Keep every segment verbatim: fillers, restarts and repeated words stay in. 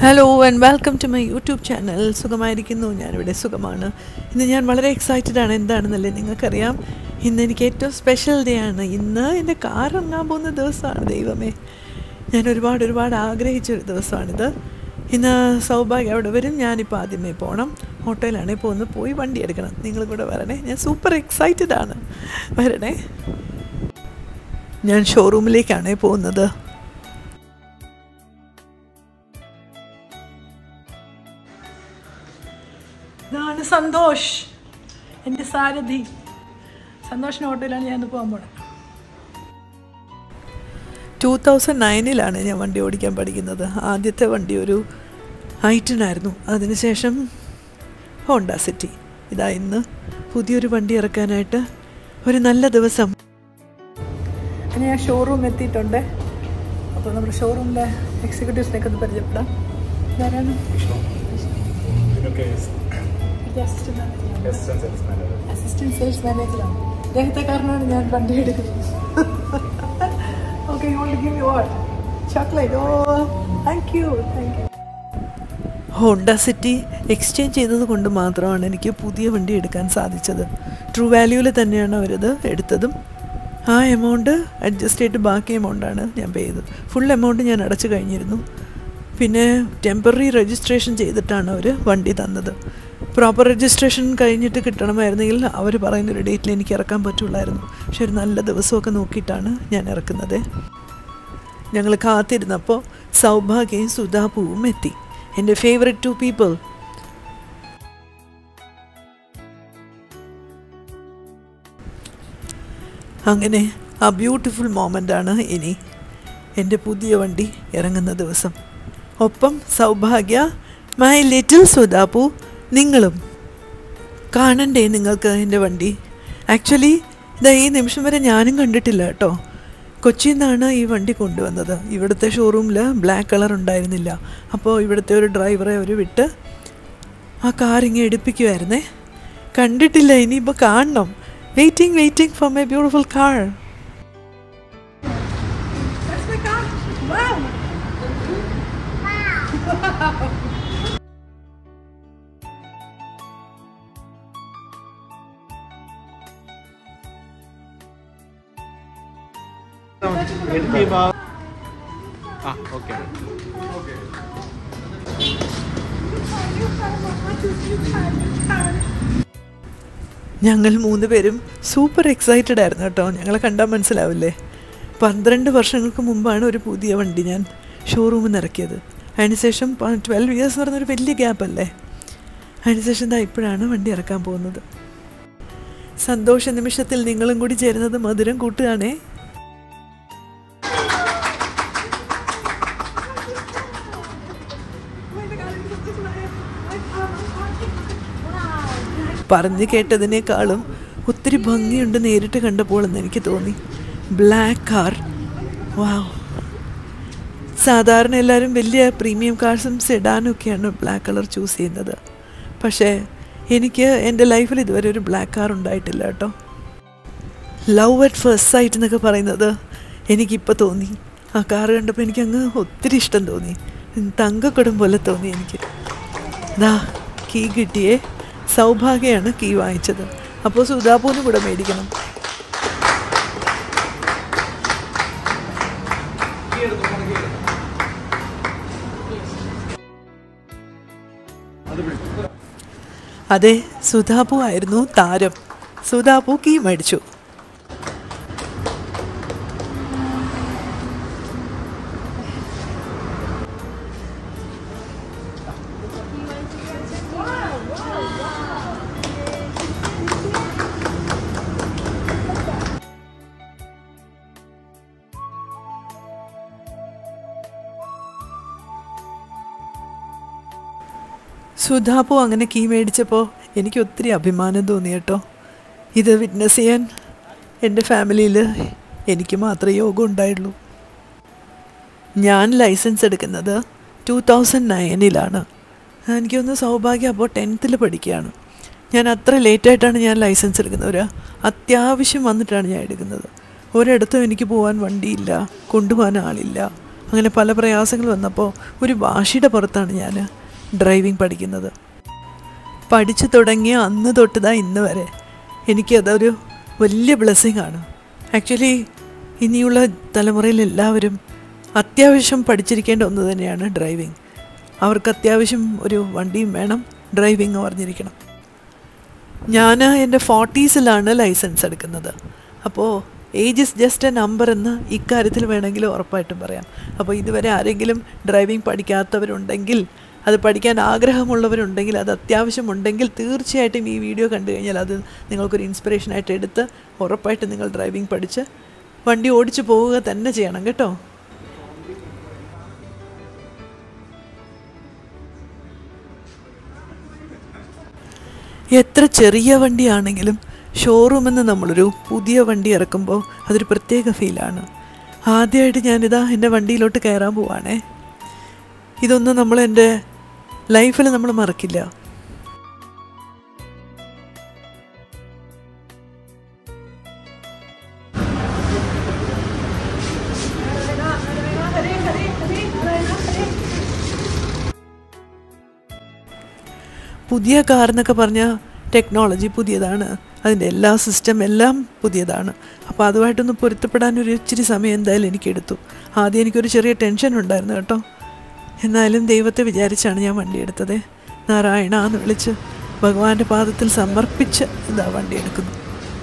Hello and welcome to my YouTube channel. സുഖമായിരിക്കുന്നു, ഞാനിവിടെ സുഖമാണ്. ഇന്ന് ഞാൻ വളരെ എക്സൈറ്റഡ് ആണ്. എന്താണെന്നല്ലേ നിങ്ങൾക്കറിയാം, ഇന്ന് എനിക്ക് ഏറ്റവും സ്പെഷ്യൽ ഡേ ആണ്. ഇന്ന് എൻ്റെ കാർ ഇറങ്ങാൻ പോകുന്ന ദിവസമാണ്. ദൈവമേ, ഞാൻ ഒരുപാട് ഒരുപാട് ആഗ്രഹിച്ചൊരു ദിവസമാണിത്. ഇന്ന് സൗഭാഗ്യം അവിടെ വരും. ഞാനിപ്പോൾ ആദ്യമേ പോകണം. ഹോട്ടലിലാണെങ്കിൽ ഇപ്പോൾ ഒന്ന് പോയി വണ്ടി എടുക്കണം. നിങ്ങളും കൂടെ വരണേ. ഞാൻ സൂപ്പർ എക്സൈറ്റഡ് ആണ്. വരണേ. ഞാൻ ഷോറൂമിലേക്കാണ് പോകുന്നത്. ഇതാണ് സന്തോഷ്, എൻ്റെ സാരഥി. സന്തോഷിൻ്റെ ഹോട്ടലിലാണ് ഞാൻ പോകാൻ പോണത്. ടൂ തൗസൻഡ് നയനിലാണ് ഞാൻ വണ്ടി ഓടിക്കാൻ പഠിക്കുന്നത്. ആദ്യത്തെ വണ്ടി ഒരു ഐറ്റനായിരുന്നു. അതിനുശേഷം ഹോണ്ട സിറ്റി. ഇതാ ഇന്ന് പുതിയൊരു വണ്ടി ഇറക്കാനായിട്ട് ഒരു നല്ല ദിവസം. അങ്ങനെ ഞാൻ ഷോറൂം എത്തിയിട്ടുണ്ട്. അപ്പോൾ നമ്മുടെ ഷോറൂമിലെ എക്സിക്യൂട്ടീവ്സിനൊക്കെ ഒന്ന് പരിചയപ്പെടാം. ഇതാരാണ്? അസിസ്റ്റന്റ് സെയിൽസ് മാനേജറാണ്. ഇദ്ദേഹത്തെ കാരണമാണ് ഞാൻ വണ്ടി എടുക്കുന്നത്. Okay, you want to give me what? Chocolate. Oh, thank you thank you. Honda City exchange ചെയ്തത് കൊണ്ട് മാത്രമാണ് എനിക്ക് പുതിയ വണ്ടി എടുക്കാൻ സാധിച്ചത്. ട്രൂ വാല്യൂവിൽ തന്നെയാണ് അവരത് എടുത്തതും. ആ എമൗണ്ട് അഡ്ജസ്റ്റ് ചെയ്തിട്ട് ബാക്കി എമൗണ്ടാണ് ഞാൻ പേ ചെയ്തത്. ഫുൾ എമൗണ്ട് ഞാൻ അടച്ചു കഴിഞ്ഞിരുന്നു. പിന്നെ ടെമ്പററി രജിസ്ട്രേഷൻ ചെയ്തിട്ടാണ് അവർ വണ്ടി തന്നത്. പ്രോപ്പർ രജിസ്ട്രേഷൻ കഴിഞ്ഞിട്ട് കിട്ടണമായിരുന്നെങ്കിൽ അവർ പറയുന്നൊരു ഡേറ്റിൽ എനിക്ക് ഇറക്കാൻ പറ്റുള്ളായിരുന്നു. പക്ഷെ ഒരു നല്ല ദിവസമൊക്കെ നോക്കിയിട്ടാണ് ഞാൻ ഇറക്കുന്നത്. ഞങ്ങൾ കാത്തിരുന്നപ്പോൾ സൗഭാഗ്യയും സുധാപൂവും എത്തി. എൻ്റെ ഫേവറേറ്റ് ടു പീപ്പിൾ. അങ്ങനെ ആ ബ്യൂട്ടിഫുൾ മൊമെൻ്റാണ് ഇനി എൻ്റെ പുതിയ വണ്ടി ഇറങ്ങുന്ന ദിവസം. ഒപ്പം സൗഭാഗ്യ, മൈ ലിറ്റിൽ സുധാപു, നിങ്ങളും കാണണ്ടേ നിങ്ങൾക്ക് എൻ്റെ വണ്ടി? ആക്ച്വലി ഇതാ ഈ നിമിഷം വരെ ഞാനും കണ്ടിട്ടില്ല കേട്ടോ. കൊച്ചിയിൽ നിന്നാണ് ഈ വണ്ടി കൊണ്ടുവന്നത്. ഇവിടുത്തെ ഷോറൂമിൽ ബ്ലാക്ക് കളർ ഉണ്ടായിരുന്നില്ല. അപ്പോൾ ഇവിടുത്തെ ഒരു ഡ്രൈവറെ അവർ വിട്ട് ആ കാർ ഇങ്ങനെ എടുപ്പിക്കുമായിരുന്നേ. കണ്ടിട്ടില്ല, ഇനിയിപ്പോൾ കാണണം. Waiting waiting for my beautiful car. ഞങ്ങൾ മൂന്ന് പേരും സൂപ്പർ എക്സൈറ്റഡ് ആയിരുന്നു കേട്ടോ. ഞങ്ങളെ കണ്ടാൽ മനസ്സിലാവില്ലേ, പന്ത്രണ്ട് വർഷങ്ങൾക്ക് മുമ്പാണ് ഒരു പുതിയ വണ്ടി ഞാൻ ഷോറൂമിൽ നിന്ന് ഇറക്കിയത്. അതിനുശേഷം ട്വൽവ് ഇയേഴ്സ് എന്ന് പറഞ്ഞൊരു വലിയ ഗ്യാപ്പല്ലേ. അതിനുശേഷം എന്താ ഇപ്പോഴാണ് വണ്ടി ഇറക്കാൻ പോകുന്നത്. സന്തോഷ നിമിഷത്തിൽ നിങ്ങളും കൂടി ചേരുന്നത് മധുരം കൂട്ടുകയാണേ. പറഞ്ഞു കേട്ടതിനേക്കാളും ഒത്തിരി ഭംഗിയുണ്ട് നേരിട്ട് കണ്ടപ്പോഴെന്ന് എനിക്ക് തോന്നി. Black car, wow. സാധാരണ എല്ലാവരും വലിയ പ്രീമിയം കാർസും സെഡാനും ഒക്കെയാണ് ബ്ലാക്ക് കളർ ചൂസ് ചെയ്യുന്നത്. പക്ഷേ എനിക്ക് എൻ്റെ ലൈഫിൽ ഇതുവരെ ഒരു ബ്ലാക്ക് കാർ ഉണ്ടായിട്ടില്ല കേട്ടോ. ലവ് അറ്റ് ഫസ്റ്റ് സൈറ്റ് എന്നൊക്കെ പറയുന്നത് എനിക്കിപ്പോൾ തോന്നി. ആ കാർ കണ്ടപ്പോൾ എനിക്കങ്ങ് ഒത്തിരി ഇഷ്ടം തോന്നി. തങ്കക്കുടം പോലെ തോന്നി എനിക്ക്. ദാ കീ കിട്ടിയേ. സൗഭാഗ്യമാണ് കീ വാങ്ങിച്ചത്. അപ്പോൾ സുധാപൂനും കൂടെ മേടിക്കണം. അതെ, സുധാപു ആയിരുന്നു താരം. സുധാപു കീ മേടിച്ചു. സുധാപു അങ്ങനെ കീ മേടിച്ചപ്പോൾ എനിക്ക് ഒത്തിരി അഭിമാനം തോന്നി കേട്ടോ. ഇത് വിറ്റ്നസ് ചെയ്യാൻ എൻ്റെ ഫാമിലിയിൽ എനിക്ക് മാത്രമേ യോഗം ഉണ്ടായുള്ളൂ. ഞാൻ ലൈസൻസ് എടുക്കുന്നത് ടൂ തൗസൻഡ് നയനിലാണ്. എനിക്കൊന്ന് സൗഭാഗ്യം അപ്പോൾ ടെൻത്തിൽ പഠിക്കുകയാണ്. ഞാൻ അത്ര ലേറ്റായിട്ടാണ് ഞാൻ ലൈസൻസ് എടുക്കുന്നത്. ഒരു അത്യാവശ്യം വന്നിട്ടാണ് ഞാൻ എടുക്കുന്നത്. ഒരിടത്തും എനിക്ക് പോകാൻ വണ്ടിയില്ല, കൊണ്ടുപോകാൻ ആളില്ല. അങ്ങനെ പല പ്രയാസങ്ങൾ വന്നപ്പോൾ ഒരു വാശിയുടെ പുറത്താണ് ഞാൻ ഡ്രൈവിംഗ് പഠിക്കുന്നത്. പഠിച്ചു തുടങ്ങിയ അന്ന് തൊട്ടതാ ഇന്ന് വരെ എനിക്കതൊരു വലിയ ബ്ലെസ്സിങ് ആണ്. ആക്ച്വലി ഇനിയുള്ള തലമുറയിൽ എല്ലാവരും അത്യാവശ്യം പഠിച്ചിരിക്കേണ്ട ഒന്ന് തന്നെയാണ് ഡ്രൈവിംഗ്. അവർക്ക് അത്യാവശ്യം ഒരു വണ്ടിയും വേണം, ഡ്രൈവിംഗ് അറിഞ്ഞിരിക്കണം. ഞാൻ എൻ്റെ ഫോർട്ടീസിലാണ് ലൈസൻസ് എടുക്കുന്നത്. അപ്പോൾ age is just a number എന്ന് ഇക്കാര്യത്തിൽ വേണമെങ്കിൽ ഉറപ്പായിട്ടും പറയാം. അപ്പോൾ ഇതുവരെ ആരെങ്കിലും ഡ്രൈവിംഗ് പഠിക്കാത്തവരുണ്ടെങ്കിൽ, അത് പഠിക്കാൻ ആഗ്രഹമുള്ളവരുണ്ടെങ്കിൽ, അത് അത്യാവശ്യമുണ്ടെങ്കിൽ തീർച്ചയായിട്ടും ഈ വീഡിയോ കണ്ടു കഴിഞ്ഞാൽ അത് നിങ്ങൾക്കൊരു ഇൻസ്പിറേഷനായിട്ട് എടുത്ത് ഉറപ്പായിട്ട് നിങ്ങൾ ഡ്രൈവിംഗ് പഠിച്ച് വണ്ടി ഓടിച്ചു പോവുക തന്നെ ചെയ്യണം കേട്ടോ. എത്ര ചെറിയ വണ്ടിയാണെങ്കിലും ഷോറൂമിൽ നിന്ന് നമ്മളൊരു പുതിയ വണ്ടി ഇറക്കുമ്പോൾ അതൊരു പ്രത്യേക ഫീലാണ്. ആദ്യമായിട്ട് ഞാനിതാ എൻ്റെ വണ്ടിയിലോട്ട് കയറാൻ പോവാണേ. ഇതൊന്നും നമ്മൾ എൻ്റെ ലൈഫിൽ നമ്മൾ മറക്കില്ല. പുതിയ കാർ എന്നൊക്കെ പറഞ്ഞാൽ ടെക്നോളജി പുതിയതാണ്, അതിൻ്റെ എല്ലാ സിസ്റ്റം എല്ലാം പുതിയതാണ്. അപ്പോൾ അതുമായിട്ടൊന്ന് പൊരുത്തപ്പെടാനൊരു ഇച്ചിരി സമയം എന്തായാലും എനിക്കെടുത്തു. ആദ്യം എനിക്കൊരു ചെറിയ ടെൻഷൻ ഉണ്ടായിരുന്നു കേട്ടോ. എന്നാലും ദൈവത്തെ വിചാരിച്ചാണ് ഞാൻ വണ്ടി എടുത്തത്. നാരായണ എന്ന് വിളിച്ച് ഭഗവാന്റെ പാദത്തിൽ സമർപ്പിച്ച് ഇതാ വണ്ടി എടുക്കുന്നു.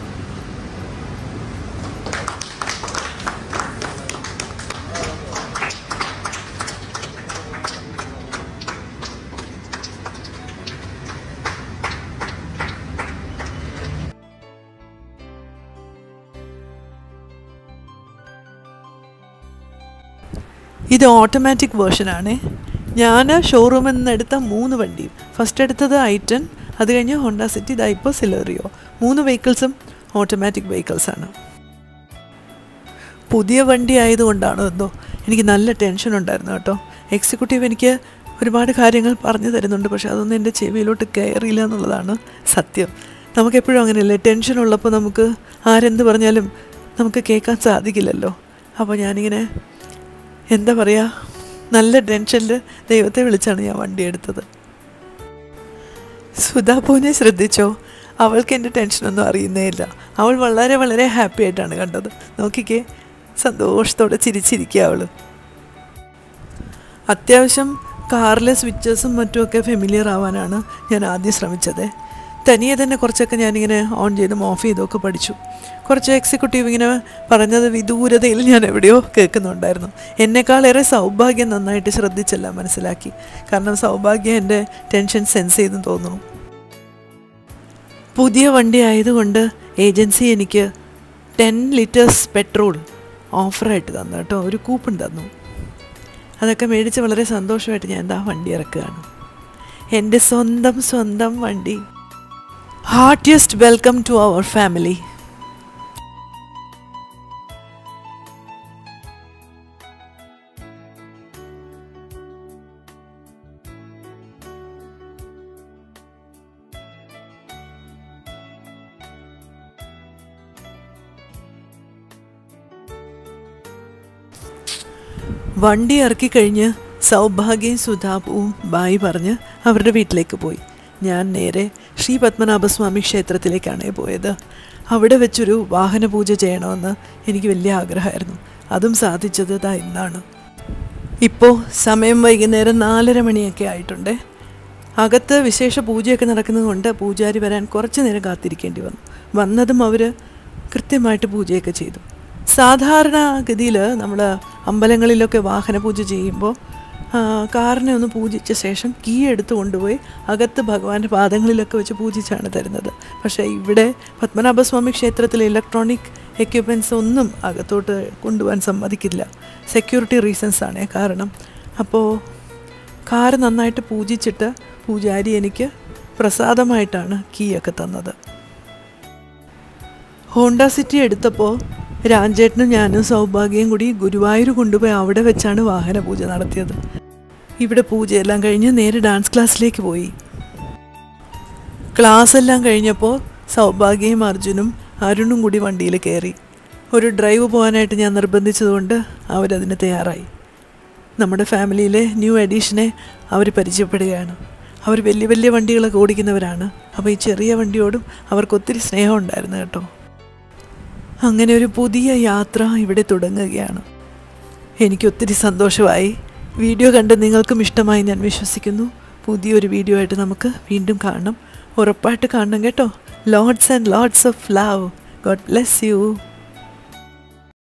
ഇത് ഓട്ടോമാറ്റിക് വേർഷനാണ്. ഞാൻ ഷോറൂമിൽ നിന്ന് എടുത്ത മൂന്ന് വണ്ടിയും, ഫസ്റ്റ് എടുത്തത് ഐ ടെൻ, അത് കഴിഞ്ഞ് ഹോണ്ട സിറ്റി, ഇതാ ഇപ്പോൾ സിലേറിയോ. മൂന്ന് വെഹിക്കിൾസും ഓട്ടോമാറ്റിക് വെഹിക്കിൾസാണ്. പുതിയ വണ്ടി ആയതുകൊണ്ടാണോ എന്തോ എനിക്ക് നല്ല ടെൻഷൻ ഉണ്ടായിരുന്നു കേട്ടോ. എക്സിക്യൂട്ടീവ് എനിക്ക് ഒരുപാട് കാര്യങ്ങൾ പറഞ്ഞു തരുന്നുണ്ട്, പക്ഷേ അതൊന്നും എൻ്റെ ചെവിയിലോട്ട് കയറിയില്ല എന്നുള്ളതാണ് സത്യം. നമുക്കെപ്പോഴും അങ്ങനെയല്ലേ, ടെൻഷൻ ഉള്ളപ്പോൾ നമുക്ക് ആരെന്ത് പറഞ്ഞാലും നമുക്ക് കേൾക്കാൻ സാധിക്കില്ലല്ലോ. അപ്പോൾ ഞാനിങ്ങനെ എന്താ പറയുക, നല്ല ടെൻഷനിൽ ദൈവത്തെ വിളിച്ചാണ് ഞാൻ വണ്ടി എടുത്തത്. സുധാപൂനെ ശ്രദ്ധിച്ചോ? അവൾക്ക് എൻ്റെ ടെൻഷനൊന്നും അറിയുന്നേ ഇല്ല. അവൾ വളരെ വളരെ ഹാപ്പി ആയിട്ടാണ് കണ്ടത്. നോക്കിക്കേ, സന്തോഷത്തോടെ ചിരിച്ചിരിക്കുക അവൾ. അത്യാവശ്യം കാറിലെ സ്വിച്ചസും മറ്റുമൊക്കെ ഫെമിലിയർ ആവാനാണ് ഞാൻ ആദ്യം ശ്രമിച്ചത്. തനിയെ തന്നെ കുറച്ചൊക്കെ ഞാനിങ്ങനെ ഓൺ ചെയ്തും ഓഫ് ചെയ്തൊക്കെ പഠിച്ചു. കുറച്ച് എക്സിക്യൂട്ടീവ് ഇങ്ങനെ പറഞ്ഞത് വിദൂരതയിൽ ഞാൻ എവിടെയോ കേൾക്കുന്നുണ്ടായിരുന്നു. എന്നെക്കാളേറെ സൗഭാഗ്യം നന്നായിട്ട് ശ്രദ്ധിച്ചെല്ലാം മനസ്സിലാക്കി. കാരണം സൗഭാഗ്യം എൻ്റെ ടെൻഷൻ സെൻസ് ചെയ്തെന്ന് തോന്നുന്നു. പുതിയ വണ്ടി ആയതുകൊണ്ട് ഏജൻസി എനിക്ക് ടെൻ ലിറ്റേഴ്സ് പെട്രോൾ ഓഫറായിട്ട് തന്നു കേട്ടോ. ഒരു കൂപ്പൺ തന്നു. അതൊക്കെ മേടിച്ച് വളരെ സന്തോഷമായിട്ട് ഞാൻ എന്താ വണ്ടി ഇറക്കുകയാണ്. എൻ്റെ സ്വന്തം സ്വന്തം വണ്ടി. Heartiest welcome to our family. വണ്ടി ഇറക്കി കഴിഞ്ഞ് സൗഭാഗ്യയും സുധാപുവും ബായി പറഞ്ഞ് അവരുടെ വീട്ടിലേക്ക് പോയി. ഞാൻ നേരെ ശ്രീ പത്മനാഭസ്വാമി ക്ഷേത്രത്തിലേക്കാണ് പോയത്. അവിടെ വെച്ചൊരു വാഹന പൂജ ചെയ്യണമെന്ന് എനിക്ക് വലിയ ആഗ്രഹമായിരുന്നു. അതും സാധിച്ചത് ഇതാ ഇന്നാണ്. ഇപ്പോൾ സമയം വൈകുന്നേരം നാലര മണിയൊക്കെ ആയിട്ടുണ്ട്. അകത്ത് വിശേഷ പൂജയൊക്കെ നടക്കുന്നത് കൊണ്ട് പൂജാരി വരാൻ കുറച്ച് നേരം കാത്തിരിക്കേണ്ടി വന്നു. വന്നതും അവർ കൃത്യമായിട്ട് പൂജയൊക്കെ ചെയ്തു. സാധാരണഗതിയിൽ നമ്മൾ അമ്പലങ്ങളിലൊക്കെ വാഹന പൂജ ചെയ്യുമ്പോൾ കാറിനെ ഒന്ന് പൂജിച്ച ശേഷം കീ എടുത്ത് കൊണ്ടുപോയി അകത്ത് ഭഗവാന്റെ പാദങ്ങളിലൊക്കെ വെച്ച് പൂജിച്ചാണ് തരുന്നത്. പക്ഷേ ഇവിടെ പത്മനാഭസ്വാമി ക്ഷേത്രത്തിലെ ഇലക്ട്രോണിക് എക്യുപ്മെൻറ്റ്സ് ഒന്നും അകത്തോട്ട് കൊണ്ടുപോകാൻ സമ്മതിക്കില്ല. സെക്യൂരിറ്റി റീസൺസ് ആണ് കാരണം. അപ്പോൾ കാറ് നന്നായിട്ട് പൂജിച്ചിട്ട് പൂജാരി എനിക്ക് പ്രസാദമായിട്ടാണ് കീയൊക്കെ തന്നത്. ഹോണ്ട സിറ്റി എടുത്തപ്പോൾ രാജേട്ടനും ഞാനും സൗഭാഗ്യം കൂടി ഗുരുവായൂർ കൊണ്ടുപോയി അവിടെ വെച്ചാണ് വാഹന പൂജ നടത്തിയത്. ഇവിടെ പൂജയെല്ലാം കഴിഞ്ഞ് നേരെ ഡാൻസ് ക്ലാസ്സിലേക്ക് പോയി. ക്ലാസ് എല്ലാം കഴിഞ്ഞപ്പോൾ സൗഭാഗ്യയും അർജുനും അരുണും കൂടി വണ്ടിയിൽ കയറി. ഒരു ഡ്രൈവ് പോകാനായിട്ട് ഞാൻ നിർബന്ധിച്ചതുകൊണ്ട് അവരതിന് തയ്യാറായി. നമ്മുടെ ഫാമിലിയിലെ ന്യൂ എഡീഷനെ അവർ പരിചയപ്പെടുകയാണ്. അവർ വലിയ വലിയ വണ്ടികളൊക്കെ ഓടിക്കുന്നവരാണ്. അപ്പോൾ ഈ ചെറിയ വണ്ടിയോടും അവർക്ക് ഒത്തിരി സ്നേഹം ഉണ്ടായിരുന്നു കേട്ടോ. അങ്ങനെ ഒരു പുതിയ യാത്ര ഇവിടെ തുടങ്ങുകയാണ്. എനിക്കൊത്തിരി സന്തോഷമായി. വീഡിയോ കണ്ട് നിങ്ങൾക്കും ഇഷ്ടമായി ഞാൻ വിശ്വസിക്കുന്നു. പുതിയൊരു വീഡിയോ ആയിട്ട് നമുക്ക് വീണ്ടും കാണണം. ഉറപ്പായിട്ട് കാണണം കേട്ടോ. Lots and lots of love. God bless U.